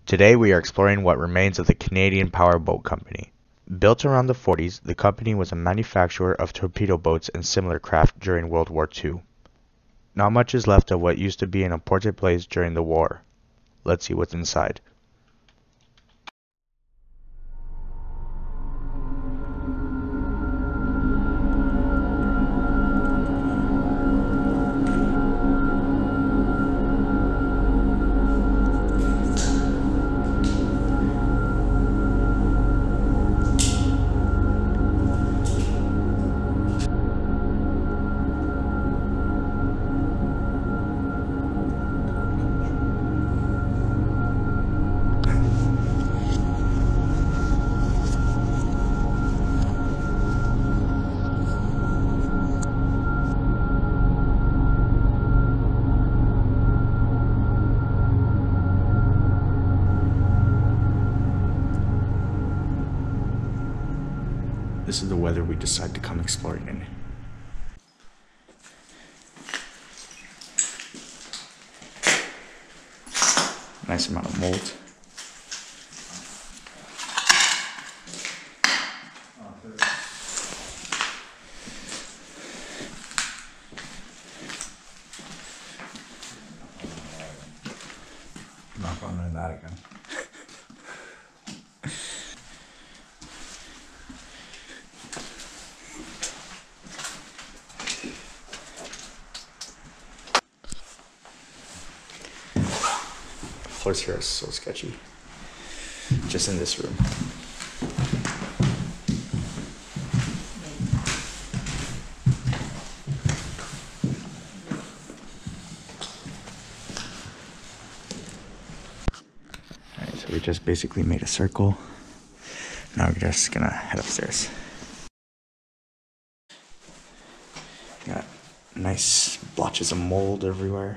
Today we are exploring what remains of the Canadian Power Boat Company. Built around the 40s, the company was a manufacturer of torpedo boats and similar craft during World War II. Not much is left of what used to be an important place during the war. Let's see what's inside. This is the weather we decide to come exploring in. Nice amount of mold. I'm not going into that again. Floors here are so sketchy. Just in this room. Alright, so we just basically made a circle. Now we're just gonna head upstairs. Got nice blotches of mold everywhere.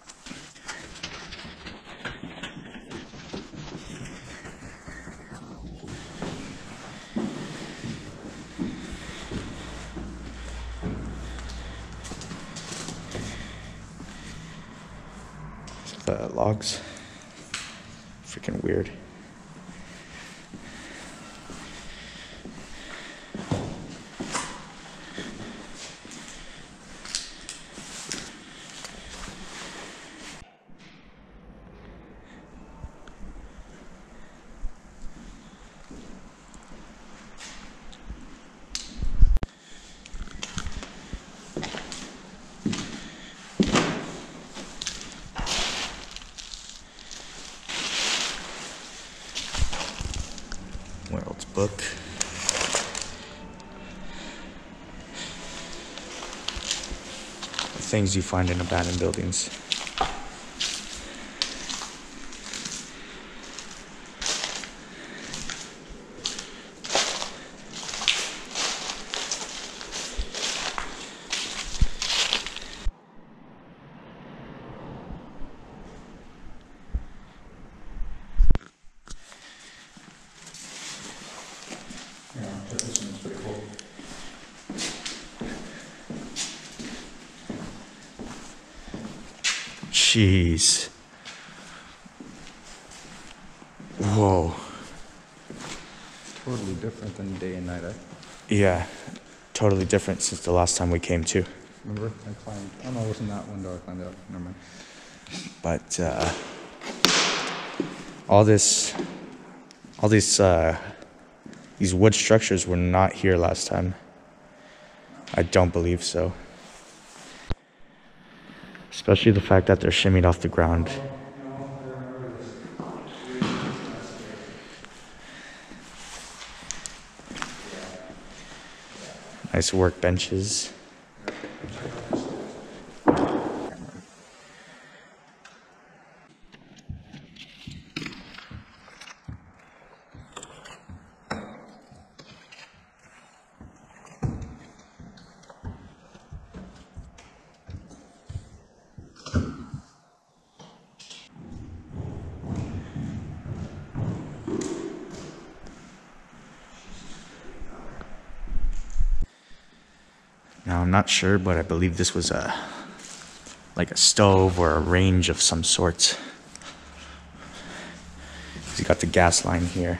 The logs, freaking weird. World's book. The things you find in abandoned buildings. This one's pretty cool. Jeez. Whoa. Totally different than day and night, eh? Yeah, totally different since the last time we came too. Remember? I climbed. Oh no, it wasn't that window I climbed out. Never mind. But all these wood structures were not here last time. I don't believe so. Especially the fact that they're shimmied off the ground. Nice workbenches. Now I'm not sure, but I believe this was like a stove or a range of some sort. You got the gas line here.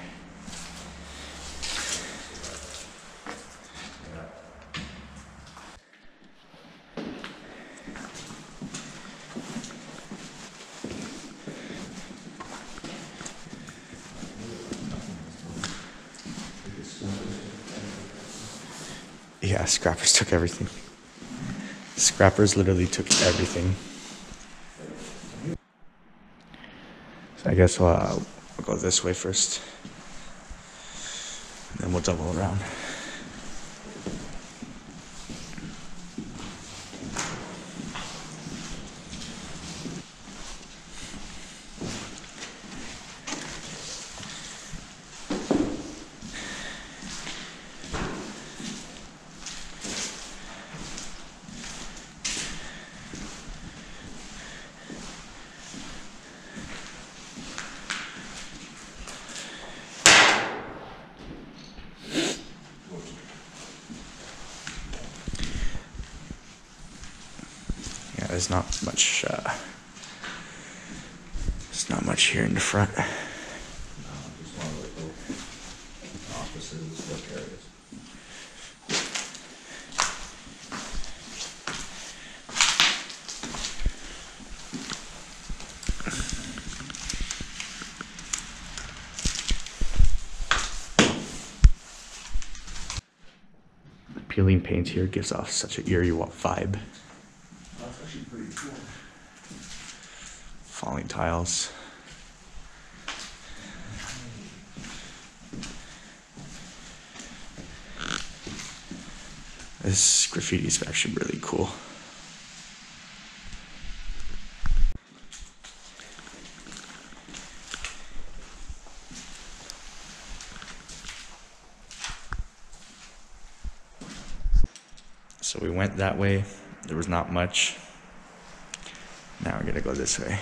Yeah, scrappers took everything. Scrappers literally took everything. So I guess we'll go this way first. And then we'll double around. There's not much here in the front. Just one of the little offices, work areas. The peeling paint here gives off such an eerie vibe. That's actually pretty cool. Falling tiles. This graffiti is actually really cool. So we went that way. There was not much. Now we're gonna go this way.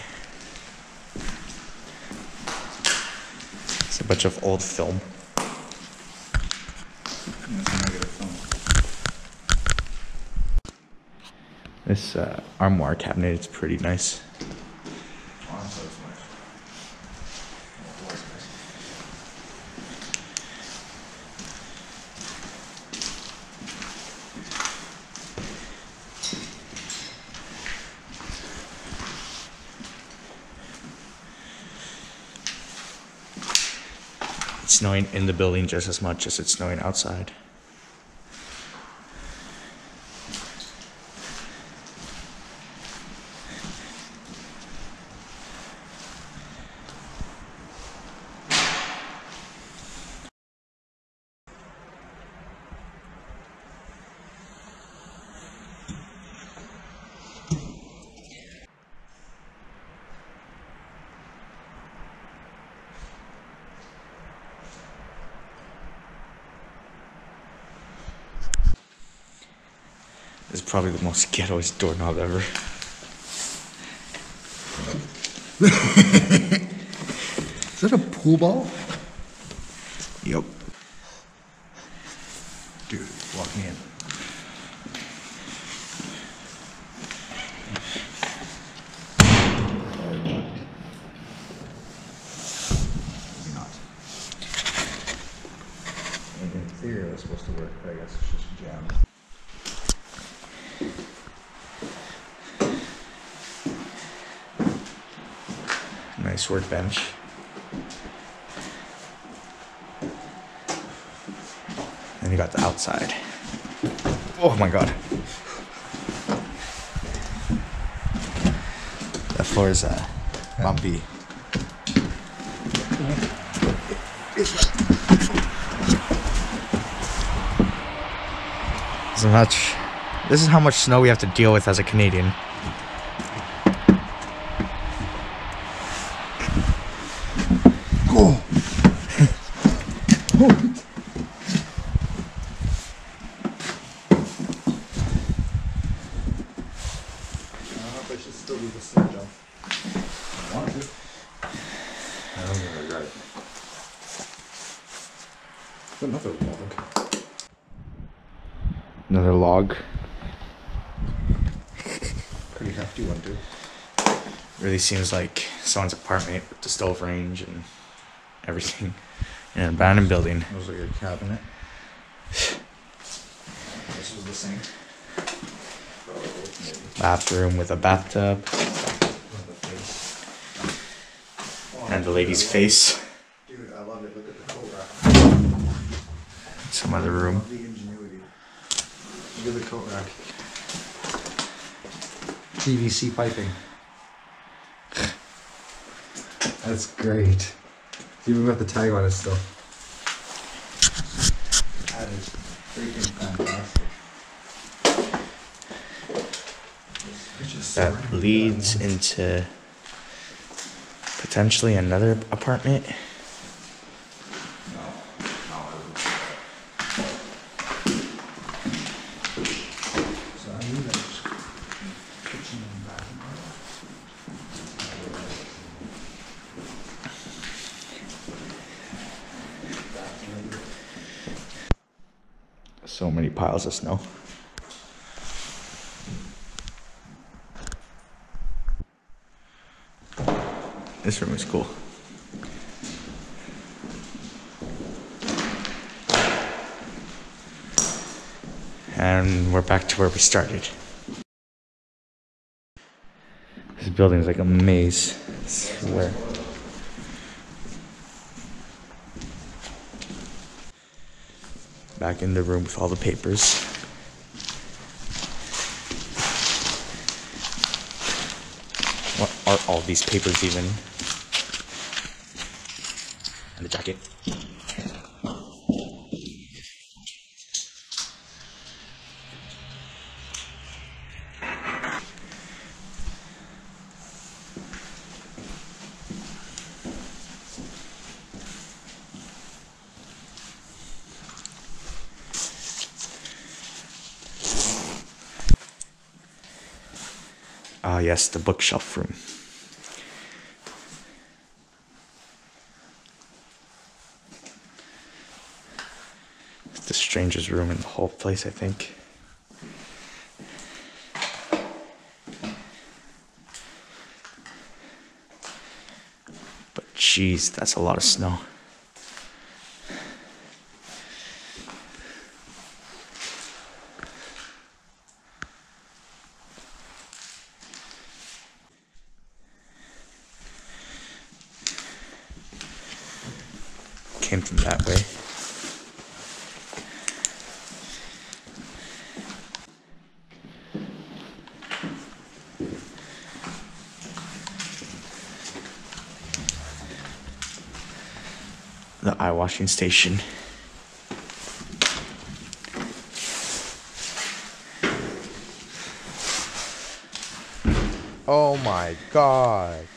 It's a bunch of old film. That's a negative film. This armoire cabinet is pretty nice. Honestly, it's nice. It's snowing in the building just as much as it's snowing outside. This is probably the most ghettoest doorknob ever. Is that a pool ball? Yep. Dude, walk me in. Maybe not. In theory, that's supposed to work, but I guess it's just jammed. Nice workbench. And you got the outside. Oh my god. That floor is bumpy. This is how much snow we have to deal with as a Canadian. Oh. I should still do the same job. I want to. I don't think I got it. Another log. Another log. Pretty hefty one, too. Really seems like someone's apartment with the stove range and everything in an abandoned building. Looks like a cabinet. This was the sink. Bathroom with a bathtub. And the lady's face. Dude, I love it. Look at the coat rack. Some other room. The ingenuity. Look at the coat rack. PVC piping. That's great. You even got the tag on it still. That is freaking fantastic. That leads into potentially another apartment. So I knew that was kitchen and bathroom. So many piles of snow. This room is cool. And we're back to where we started. This building is like a maze, I swear. Back in the room with all the papers. What are all these papers even? And the jacket. Ah, yes, the bookshelf room. It's the strangest room in the whole place, I think. But jeez, that's a lot of snow. Came from that way. The eye washing station. Oh my god.